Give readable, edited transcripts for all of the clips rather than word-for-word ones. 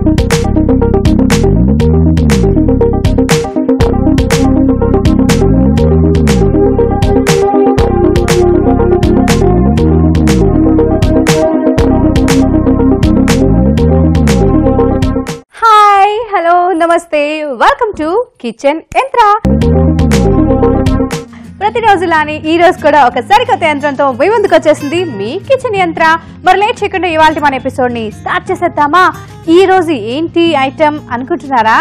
నమస్తే, welcome to kitchen యంత్ర. ప్రతిరోజులానే ఈ రోజు కూడా ఒక సరికొత్త యంత్రంతో మీ ముందుకు వచ్చేసింది మీ కిచెన్ యంత్ర. మరి లేట్ చేయకుండా ఇవాళ మన ఎపిసోడ్ ని స్టార్ట్ చేసేద్దామా? ఈ రోజు ఏంటి ఐటమ్ అనుకుంటున్నారా?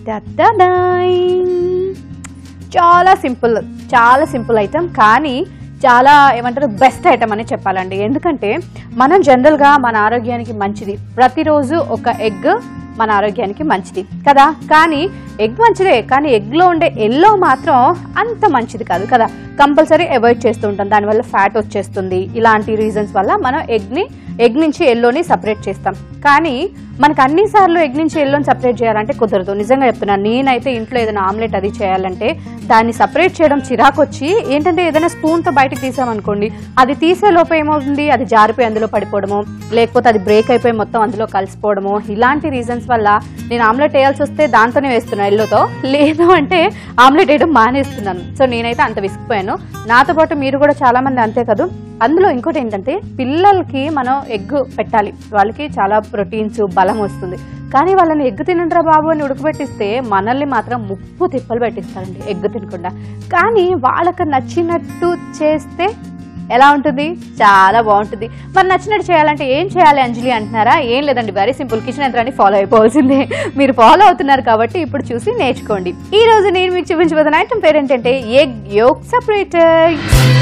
చాలా సింపుల్ ఐటమ్, కానీ చాలా ఏమంటారు బెస్ట్ ఐటమ్ అని చెప్పాలండి. ఎందుకంటే మనం జనరల్గా మన ఆరోగ్యానికి మంచిది, ప్రతిరోజు ఒక ఎగ్ మన ఆరోగ్యానికి మంచిది కదా. కానీ ఎగ్ మంచిదే, కానీ ఎగ్లో ఉండే ఎల్లో మాత్రం అంత మంచిది కాదు కదా. కంపల్సరీ అవాయిడ్ చేస్తూ ఉంటాం, దానివల్ల ఫ్యాట్ వచ్చేస్తుంది. ఇలాంటి రీజన్స్ వల్ల మనం ఎగ్ నుంచి ఎల్లోని సపరేట్ చేస్తాం. కానీ మనకు అన్నిసార్లు ఎగ్ నుంచి ఎల్లోని సపరేట్ చేయాలంటే కుదరదు. నిజంగా చెప్తున్నాను, నేనైతే ఇంట్లో ఏదైనా ఆమ్లెట్ అది చేయాలంటే దాన్ని సపరేట్ చేయడం చిరాకు వచ్చి ఏంటంటే ఏదైనా స్పూన్తో బయటకు తీసామనుకోండి, అది తీసే లోపు ఏమవుతుంది, అది జారిపోయి అందులో పడిపోవడము, లేకపోతే అది బ్రేక్ అయిపోయి మొత్తం అందులో కలిసిపోవడము. ఇలాంటి రీజన్స్ వల్ల నేను ఆమ్లెట్ వేయాల్సి వస్తే దాంతోనే వేస్తున్నాను ఎల్లోతో, లేదు అంటే ఆమ్లెట్ వేయడం మానేస్తున్నాను. సో నేనైతే అంత విసిగిపోయాను. నాతో పాటు మీరు కూడా చాలా మంది అంతే కదా. అందులో ఇంకోటి ఏంటంటే పిల్లలకి మనం ఎగ్ పెట్టాలి, వాళ్ళకి చాలా ప్రోటీన్స్ బలం వస్తుంది. కానీ వాళ్ళని ఎగ్ తినండిరా బాబు అని ఉడకబెట్టిస్తే మనల్ని మాత్రం ముప్పు తిప్పలు పెట్టిస్తారండి ఎగ్ తినకుండా. కానీ వాళ్ళకి నచ్చినట్టు చేస్తే ఎలా ఉంటుంది? చాలా బాగుంటుంది. మరి నచ్చినట్టు చేయాలంటే ఏం చేయాలి అంజలి అంటున్నారా? ఏం లేదండి, వెరీ సింపుల్. కిచెన్ యంత్రాన్ని ఫాలో అయిపోవాల్సిందే. మీరు ఫాలో అవుతున్నారు కాబట్టి ఇప్పుడు చూసి నేర్చుకోండి. ఈ రోజు నేను మీకు చూపించబోతున్న ఐటమ్ పేరు ఏంటంటే ఎగ్ యోక్ సెపరేటర్.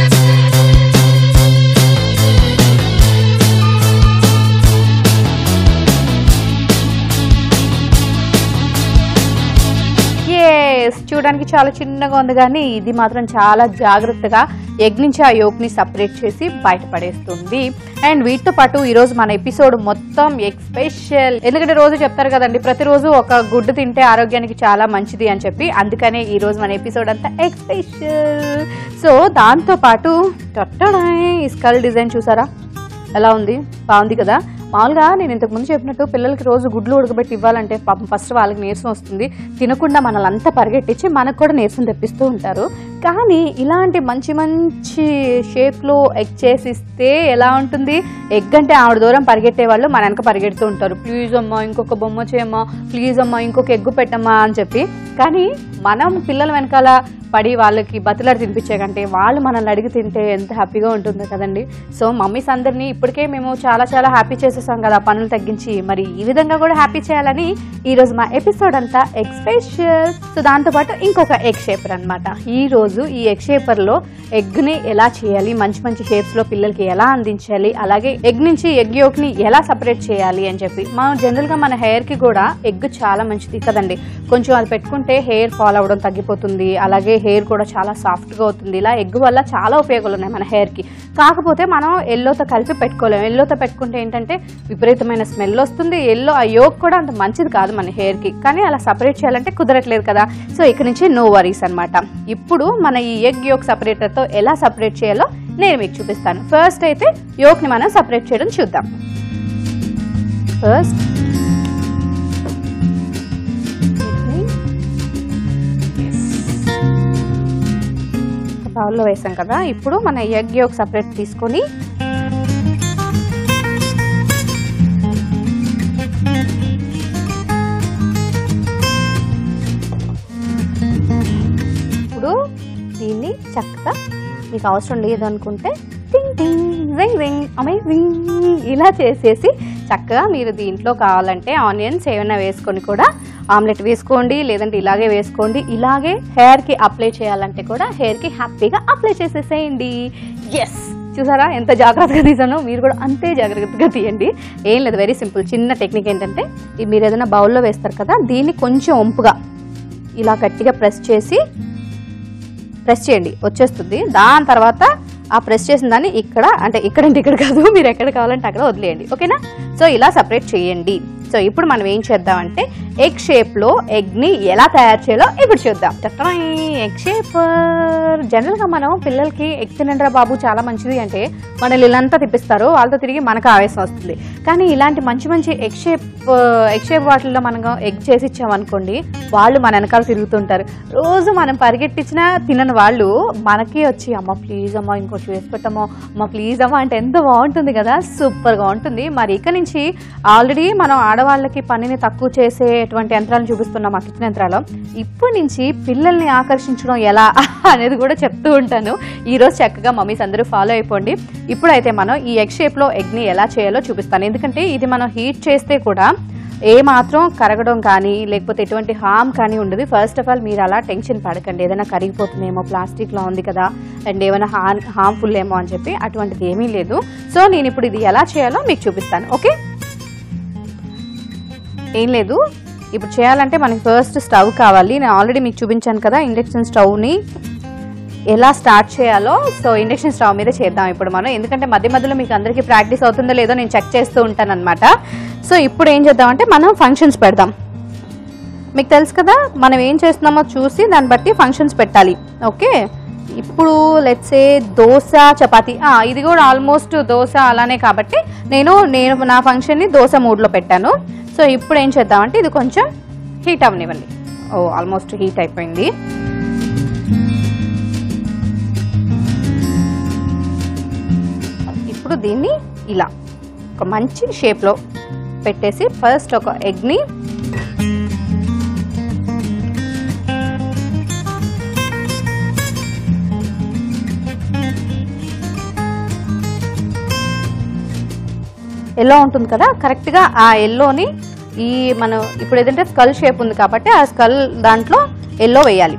చూడడానికి చాలా చిన్నగా ఉంది, కానీ ఇది మాత్రం చాలా జాగ్రత్తగా ఎగ్ నుంచి ఆ యోక్ ని సపరేట్ చేసి బయటపడేస్తుంది. అండ్ వీటితో పాటు ఈరోజు మన ఎపిసోడ్ మొత్తం ఎగ్ స్పెషల్. ఎందుకంటే రోజు చెప్తారు కదండి, ప్రతిరోజు ఒక గుడ్డు తింటే ఆరోగ్యానికి చాలా మంచిది అని చెప్పి, అందుకనే ఈ రోజు మన ఎపిసోడ్ అంతా ఎగ్ స్పెషల్. సో దాంతో పాటు ఈ స్కల్ డిజైన్ చూసారా ఎలా ఉంది? బాగుంది కదా. మామూలుగా నేను ఇంతకుముందు చెప్పినట్టు పిల్లలకి రోజు గుడ్లు ఉడకబెట్టి ఇవ్వాలంటే పాపం ఫస్ట్ వాళ్ళకి నీరసం వస్తుంది, తినకుండా మనల్ని పరిగెట్టించి మనకు కూడా నీరసం తెప్పిస్తూ ఉంటారు. కానీ ఇలాంటి మంచి మంచి షేప్లో ఎగ్ చేసిస్తే ఎలా ఉంటుంది? ఎగ్ అంటే ఆవిడ దూరం పరిగెట్టే వాళ్ళు మన వెనక పరిగెడుతూ ఉంటారు, ప్లీజ్ అమ్మా ఇంకొక బొమ్మ చేయమ్మా, ప్లీజ్ అమ్మా ఇంకొక ఎగ్గు పెట్టమ్మా అని చెప్పి. కానీ మనం పిల్లల వెనకాల పడి వాళ్ళకి బతులాడి తినిపించే కంటే వాళ్ళు మనల్ని అడిగి తింటే ఎంత హ్యాపీగా ఉంటుందో కదండి. సో మమ్మీస్ అందరినీ ఇప్పటికే మేము చాలా చాలా హ్యాపీ చేసేసాం కదా పనులు తగ్గించి, మరి ఈ విధంగా కూడా హ్యాపీ చేయాలని ఈరోజు మా ఎపిసోడ్ అంతా ఎగ్ స్పెషల్. సో దాంతోపాటు ఇంకొక ఎగ్ షేపర్ అనమాట. ఈరోజు ఈ ఎగ్ షేపర్లో ఎగ్ని ఎలా చేయాలి, మంచి మంచి షేప్స్లో పిల్లలకి ఎలా అందించాలి, అలాగే ఎగ్ నుంచి ఎగ్ యోక్ని ఎలా సపరేట్ చేయాలి అని చెప్పి. మనం జనరల్గా మన హెయిర్కి కూడా ఎగ్ చాలా మంచిది కదండి. కొంచెం అది పెట్టుకుంటే హెయిర్ ఫాల్ అవ్వడం తగ్గిపోతుంది, అలాగే హెయిర్ కూడా చాలా సాఫ్ట్గా అవుతుంది. ఇలా ఎగ్ వల్ల చాలా ఉపయోగాలు ఉన్నాయి మన హెయిర్కి. కాకపోతే మనం ఎల్లోతో కలిపి పెట్టుకోలేము. ఎల్లోతో పెట్టుకుంటే ఏంటంటే విపరీతమైన స్మెల్ వస్తుంది. ఎల్లో ఆ యోక్ కూడా అంత మంచిది కాదు మన హెయిర్కి. కానీ అలా సపరేట్ చేయాలంటే కుదరట్లేదు కదా. సో ఇక నుంచి నో వరీస్ అనమాట. ఇప్పుడు మన ఈ ఎగ్ యోక్ సపరేటర్తో ఎలా సపరేట్ చేయాలో నేను మీకు చూపిస్తాను. ఫస్ట్ అయితే యోక్ని మనం సపరేట్ చేయడం చూద్దాం. ఫస్ట్ బౌల్లో వేసాం కదా. ఇప్పుడు మన ఎగ్ యోక్ సపరేట్ తీసుకొని ఇప్పుడు దీన్ని చక్కగా మీకు అవసరం లేదు అనుకుంటే టింగ్ టింగ్ రింగ్ రింగ్ అమేజింగ్ ఇలా చేసేసి చక్కగా మీరు దీంట్లో కావాలంటే ఆనియన్స్ ఏమైనా వేసుకొని కూడా ఆమ్లెట్ వేసుకోండి, లేదంటే ఇలాగే వేసుకోండి. ఇలాగే హెయిర్కి అప్లై చేయాలంటే కూడా హెయిర్కి హ్యాపీగా అప్లై చేసేసేయండి. ఎస్, చూసారా ఎంత జాగ్రత్తగా తీసానో? మీరు కూడా అంతే జాగ్రత్తగా తీయండి. ఏం లేదు, వెరీ సింపుల్. చిన్న టెక్నిక్ ఏంటంటే మీరు ఏదైనా బౌల్లో వేస్తారు కదా, దీన్ని కొంచెం వంపుగా ఇలా గట్టిగా ప్రెస్ చేయండి, వచ్చేస్తుంది. దాని తర్వాత ఆ ప్రెస్ చేసిన దాన్ని ఇక్కడ, అంటే ఇక్కడంటే ఇక్కడ కాదు, మీరు ఎక్కడ కావాలంటే అక్కడ వదిలేయండి, ఓకేనా? సో ఇలా సపరేట్ చేయండి. సో ఇప్పుడు మనం ఏం చేద్దామంటే ఎగ్ షేప్లో ఎగ్ని ఎలా తయారు చేయాలో ఇప్పుడు చూద్దాం. Egg shaper. జనరల్గా మనం పిల్లలకి ఎగ్ తినండిరా బాబు చాలా మంచిది అంటే మనల్ని ఇల్లంతా తిప్పిస్తారు, వాళ్ళతో తిరిగి మనకు ఆవేశం వస్తుంది. కానీ ఇలాంటి మంచి మంచి ఎగ్ షేప్ వాటిల్లో మనం ఎగ్ చేసి ఇచ్చామనుకోండి, వాళ్ళు మన వెనకాల తిరుగుతుంటారు. రోజు మనం పరిగెట్టించినా తినని వాళ్ళు మనకి వచ్చి అమ్మ ప్లీజ్ అమ్మ ఇంకోటి చేసి పెట్టమ్మా, అమ్మ ప్లీజ్ అమ్మ అంటే ఎంత బాగుంటుంది కదా, సూపర్గా ఉంటుంది. మరి ఇక నుంచి ఆల్రెడీ మనం ఆడవాళ్ళకి పనిని తక్కువ చేసేటువంటి యంత్రాలను చూపిస్తున్నాం ఆ కిచెన్ యంత్రాలు. ఇప్పటి నుంచి పిల్లల్ని ఆకర్షించడం ఎలా అనేది కూడా చెప్తూ ఉంటాను. ఈరోజు చక్కగా మమ్మీస్ అందరూ ఫాలో అయిపోండి. ఇప్పుడైతే మనం ఈ ఎగ్ షేప్లో ఎగ్ని ఎలా చేయాలో చూపిస్తాను. ఎందుకంటే ఇది మనం హీట్ చేస్తే కూడా ఏ మాత్రం కరగడం కానీ లేకపోతే ఎటువంటి హామ్ కానీ ఉండదు. ఫస్ట్ ఆఫ్ ఆల్ మీరు అలా టెన్షన్ పడకండి, ఏదైనా కరిగిపోతుందేమో, ప్లాస్టిక్లో ఉంది కదా అండ్ ఏమైనా హార్మ్ఫుల్ ఏమో అని చెప్పి అటువంటిది ఏమీ లేదు. సో నేను ఇప్పుడు ఇది ఎలా చేయాలో మీకు చూపిస్తాను. ఓకే, ఏం లేదు. ఇప్పుడు చేయాలంటే మనకి ఫస్ట్ స్టవ్ కావాలి. నేను ఆల్రెడీ మీకు చూపించాను కదా ఇండక్షన్ స్టవ్ని ఎలా స్టార్ట్ చేయాలో. సో ఇండక్షన్ స్టవ్ మీద చేద్దాం ఇప్పుడు మనం, ఎందుకంటే మధ్య మధ్యలో మీకు అందరికీ ప్రాక్టీస్ అవుతుందో లేదో నేను చెక్ చేస్తూ ఉంటాను అనమాట. సో ఇప్పుడు ఏం చేద్దామంటే మనం ఫంక్షన్స్ పెడదాం. మీకు తెలుసు కదా మనం ఏం చేస్తున్నామో చూసి దాన్ని బట్టి ఫంక్షన్స్ పెట్టాలి. ఓకే, ఇప్పుడు లెట్స్ సే దోశ చపాతి, ఇది కూడా ఆల్మోస్ట్ దోశ అలానే కాబట్టి నేను నా ఫంక్షన్ని దోశ మూడ్లో పెట్టాను. సో ఇప్పుడు ఏం చేద్దామంటే ఇది కొంచెం హీట్ అవ్వనివ్వండి. ఆల్మోస్ట్ హీట్ అయిపోయింది. ఇప్పుడు దీన్ని ఇలా ఒక మంచి షేప్లో పెట్టేసి ఫస్ట్ ఒక ఎగ్ని ఎల్లో ఉంటుంది కదా, కరెక్ట్గా ఆ ఎల్లోని ఈ మనం ఇప్పుడు ఏదంటే స్కల్ షేప్ ఉంది కాబట్టి ఆ స్కల్ దాంట్లో ఎల్లో వేయాలి.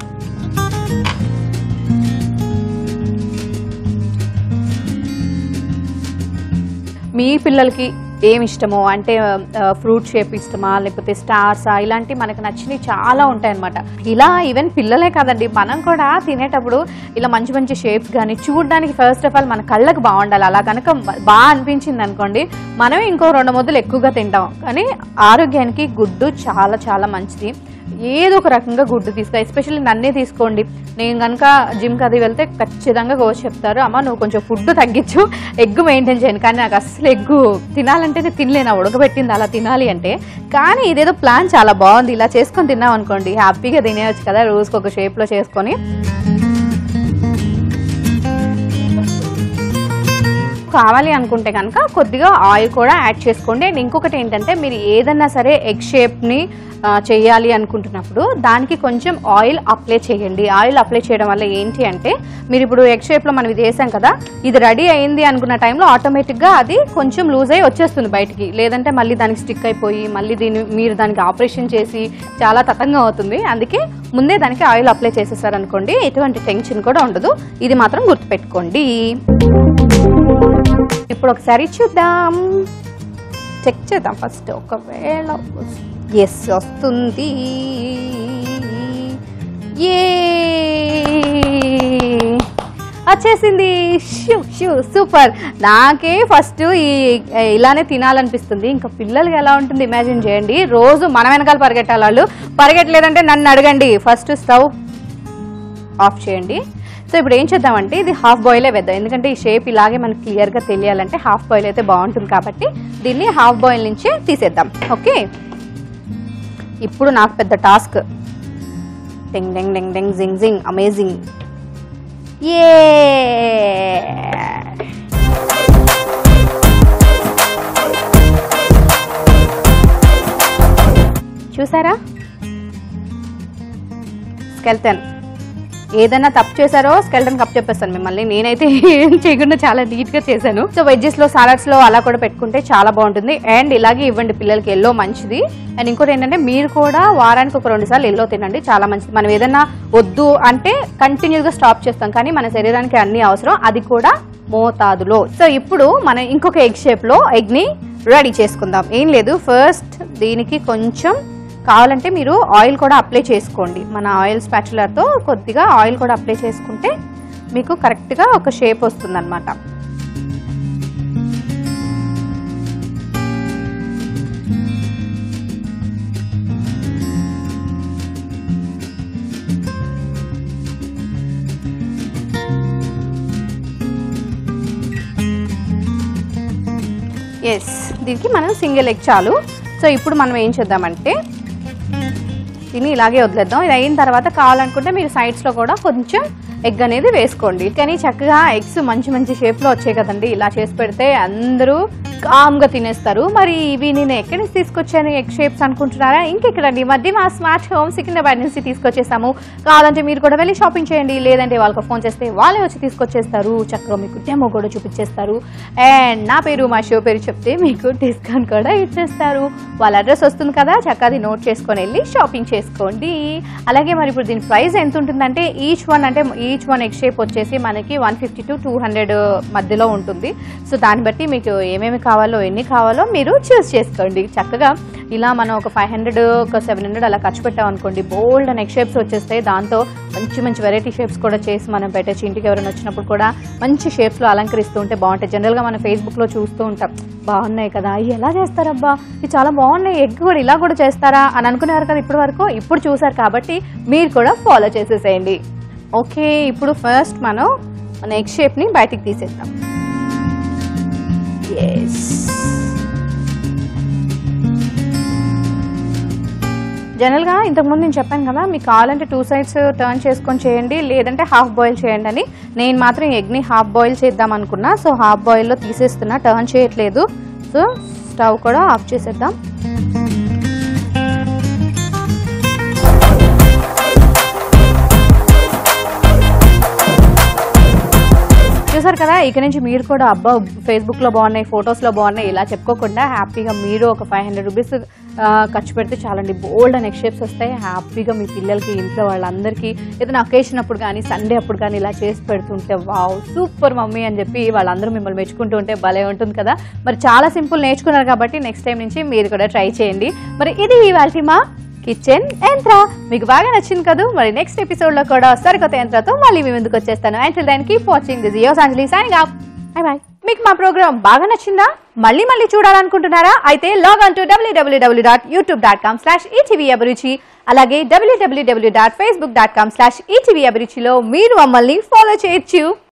మీ పిల్లలకి ఏమి ఇష్టమో అంటే ఫ్రూట్ షేప్ ఇష్టమా లేకపోతే స్టార్సా, ఇలాంటి మనకు నచ్చినవి చాలా ఉంటాయన్నమాట. ఇలా ఈవెన్ పిల్లలే కాదండి, మనం కూడా తినేటప్పుడు ఇలా మంచి మంచి షేప్స్ కానీ చూడడానికి ఫస్ట్ ఆఫ్ ఆల్ మన కళ్ళకు బాగుండాలి. అలా కనుక బాగా అనిపించింది అనుకోండి మనం ఇంకో 2 ముద్దలు ఎక్కువగా తింటాం. కానీ ఆరోగ్యానికి గుడ్డు చాలా చాలా మంచిది. ఏదో ఒక రకంగా గుడ్డు తీసుకో, ఎస్పెషల్లీ నన్నే తీసుకోండి. నేను కనుక జిమ్కి అది వెళ్తే ఖచ్చితంగా కోచ్ చెప్తారు, అమ్మ నువ్వు కొంచెం ఫుడ్ తగ్గించు, ఎగ్ మెయింటైన్ చేయను. కానీ నాకు అసలు ఎగ్గు తినాలంటేనే తినలేను, ఉడకబెట్టింది అలా తినాలి అంటే. కానీ ఇదేదో ప్లాన్ చాలా బాగుంది, ఇలా చేసుకొని తిన్నాం అనుకోండి హ్యాపీగా తినేయచ్చు కదా, రోజుకి ఒక షేప్లో చేసుకొని. కావాలి అనుకుంటే కనుక కొద్దిగా ఆయిల్ కూడా యాడ్ చేసుకోండి. అండ్ ఇంకొకటి ఏంటంటే మీరు ఏదన్నా సరే ఎగ్ షేప్ని చేయాలి అనుకుంటున్నప్పుడు దానికి కొంచెం ఆయిల్ అప్లై చేయండి. ఆయిల్ అప్లై చేయడం వల్ల ఏంటి అంటే మీరు ఇప్పుడు ఎగ్ షేప్లో మనం ఇది వేసాం కదా, ఇది రెడీ అయింది అనుకున్న టైంలో ఆటోమేటిక్గా అది కొంచెం లూజ్ అయ్యి వచ్చేస్తుంది బయటికి. లేదంటే మళ్ళీ దానికి స్టిక్ అయిపోయి మళ్ళీ మీరు దానికి ఆపరేషన్ చేసి చాలా తతంగా అవుతుంది. అందుకే ముందే దానికి ఆయిల్ అప్లై చేసేసారనుకోండి ఎటువంటి టెన్షన్ కూడా ఉండదు. ఇది మాత్రం గుర్తుపెట్టుకోండి. ఇప్పుడు ఒకసారి చూద్దాం, చెక్ చేద్దాం ఫస్ట్. ఒకవేళ ఎస్ వస్తుంది, వచ్చేసింది. సూపర్. నాకే ఫస్ట్ ఇలానే తినాలనిపిస్తుంది. ఇంకా పిల్లలకి ఎలా ఉంటుంది ఇమాజిన్ చేయండి. రోజు మన వెనకాల పరిగెట్టాలి, వాళ్ళు పరిగెట్టలేదంటే నన్ను అడగండి. ఫస్ట్ స్టవ్ ఆఫ్ చేయండి. సో ఇప్పుడు ఏం చేద్దామంటే ఇది హాఫ్ బాయిలే వేద్దాం, ఎందుకంటే ఈ షేప్ ఇలాగే మనకి క్లియర్గా తెలియాలంటే హాఫ్ బాయిల్ అయితే బాగుంటుంది కాబట్టి దీన్ని హాఫ్ బాయిల్ నుంచే తీసేద్దాం. ఓకే, ఇప్పుడు నాకు పెద్ద టాస్క్. డెంగ్ డెంగ్ డెంగ్ డెంగ్ జింగ్ జింగ్, అమేజింగ్. చూసారా స్కెల్టన్, ఏదైనా తప్పు చేశారో స్కెల్టన్ కప్ చెప్పేస్తాను మిమ్మల్ని. నేనైతే ఏం చేయకుండా చాలా నీట్గా చేశాను. సో వెజ్జెస్లో సాలడ్స్లో అలా కూడా పెట్టుకుంటే చాలా బాగుంటుంది. అండ్ ఇలాగే ఇవ్వండి పిల్లలకి, ఎల్లో మంచిది. అండ్ ఇంకోటి ఏంటంటే మీరు కూడా వారానికి ఒక 2 సార్లు ఎల్లో తినండి, చాలా మంచిది. మనం ఏదైనా వద్దు అంటే కంటిన్యూగా స్టాప్ చేస్తాం, కానీ మన శరీరానికి అన్ని అవసరం, అది కూడా మోతాదులో. సో ఇప్పుడు మనం ఇంకొక ఎగ్ షేప్లో ఎగ్ని రెడీ చేసుకుందాం. ఏం లేదు, ఫస్ట్ దీనికి కొంచెం కావాలంటే మీరు ఆయిల్ కూడా అప్లై చేసుకోండి. మన ఆయిల్ స్పాచులర్తో కొద్దిగా ఆయిల్ కూడా అప్లై చేసుకుంటే మీకు కరెక్ట్గా ఒక షేప్ వస్తుంది అన్నమాట. ఎస్, దీనికి మనం సింగిల్ ఎగ్ చాలు. సో ఇప్పుడు మనం ఏం చేద్దామంటే దీన్ని ఇలాగే వదిలేద్దాం. ఇది అయిన తర్వాత కావాలనుకుంటే మీరు సైడ్స్లో కూడా కొంచెం ఎగ్ అనేది వేసుకోండి. కానీ చక్కగా ఎగ్స్ మంచి మంచి షేప్లో వచ్చాయి కదండి. ఇలా చేసి పెడితే అందరూ కామ్గా తినేస్తారు. మరి ఇవి నేను ఎక్కడి నుంచి తీసుకొచ్చాను ఎగ్ షేప్స్ అనుకుంటున్నారా? ఇంకెక్కడండి, ఈ మధ్య మా స్మార్ట్ హోమ్ సికింద్రాబాద్ నుంచి తీసుకొచ్చేసాము. కావాలంటే మీరు కూడా వెళ్ళి షాపింగ్ చేయండి, లేదంటే వాళ్ళకి ఫోన్ చేస్తే వాళ్ళే వచ్చి తీసుకొచ్చేస్తారు. చక్కగా మీకు డెమో కూడా చూపించేస్తారు. అండ్ నా పేరు, మా షో పేరు చెప్తే మీకు డిస్కౌంట్ కూడా ఇచ్చేస్తారు. వాళ్ళ అడ్రస్ వస్తుంది కదా, చక్కగా అది నోట్ చేసుకొని వెళ్ళి షాపింగ్ చేసుకోండి. అలాగే మరి ఇప్పుడు దీని ప్రైస్ ఎంత ఉంటుందంటే ఈచ్ వన్ ఎగ్ షేప్ వచ్చేసి మనకి 150 to 200 మధ్యలో ఉంటుంది. సో దాన్ని బట్టి మీకు ఏమేమి కావాలో ఎన్ని కావాలో మీరు చూస్ చేసుకోండి. చక్కగా ఇలా మనం ఒక 500 ఒక 700 అలా ఖర్చు పెట్టాం అనుకోండి, బోల్డ్ అండ్ ఎగ్ షేప్స్ వచ్చేస్తాయి. దాంతో మంచి మంచి వెరైటీ షేప్స్ కూడా చేసి మనం పెట్టచ్చు. ఇంటికి ఎవరైనా వచ్చినప్పుడు కూడా మంచి షేప్స్లో అలంకరిస్తూ ఉంటే బాగుంటాయి. జనరల్గా మనం ఫేస్బుక్లో చూస్తూ ఉంటాం, బాగున్నాయి కదా, ఎలా చేస్తారబ్బా, ఇది చాలా బాగున్నాయి, ఎగ్ కూడా ఇలా కూడా చేస్తారా అని అనుకునేవారు కదా ఇప్పటి వరకు. ఇప్పుడు చూసారు కాబట్టి మీరు కూడా ఫాలో చేసేసేయండి. ఓకే, ఇప్పుడు ఫస్ట్ మనం మన ఎగ్ షేప్ని బయటికి తీసేద్దాం. ఎస్, జనరల్గా ఇంతకుముందు నేను చెప్పాను కదా, మీకు కావాలంటే 2 sides టర్న్ చేసుకొని చేయండి, లేదంటే హాఫ్ బాయిల్ చేయండి అని. నేను మాత్రం ఎగ్ని హాఫ్ బాయిల్ చేద్దాం అనుకున్నా. సో హాఫ్ బాయిల్లో తీసేస్తున్నా, టర్న్ చేయట్లేదు. సో స్టవ్ కూడా ఆఫ్ చేసేద్దాం. చూసారు కదా, ఇక నుంచి మీరు కూడా అబ్బా ఫేస్బుక్లో బాగున్నాయి, ఫొటోస్లో బాగున్నాయి ఇలా చెప్పుకోకుండా హ్యాపీగా మీరు ఒక 500 రూపీస్ ఖర్చు పెడితే చాలండి, బోల్డ్ అండ్ ఎగ్ షేప్స్ వస్తాయి. హ్యాపీగా మీ పిల్లలకి, ఇంట్లో వాళ్ళందరికీ ఏదైనా అకేషన్ అప్పుడు కానీ సండే అప్పుడు కానీ ఇలా చేసి పెడుతుంటే వావ్ సూపర్ మమ్మీ అని చెప్పి వాళ్ళందరూ మిమ్మల్ని మెచ్చుకుంటూ ఉంటే భలే ఉంటుంది కదా. మరి చాలా సింపుల్ నేర్చుకున్నారు కాబట్టి నెక్స్ట్ టైం నుంచి మీరు కూడా ట్రై చేయండి. మరి ఇది ఇవాల్టి మా కిచెన్ యంత్ర. మీకు బాగా నచ్చింది కదా. మరి నెక్స్ట్ ఎపిసోడ్లో కూడా సరికొత్త యంత్రతో మళ్ళీ మీ ముందుకు వచ్చేస్తాను. Until then keep watching this yours Anjali signing off. Bye bye. మీకు మా ప్రోగ్రామ్ బాగా నచ్చిందా? మళ్ళీ చూడాలనుకుంటున్నారా? అయితే లాగ్ ఆన్ టు www.youtube.com/etvabruchi అలాగే www.facebook.com/etvabruchiలో మీరు మమ్మల్ని ఫాలో చేయొచ్చు.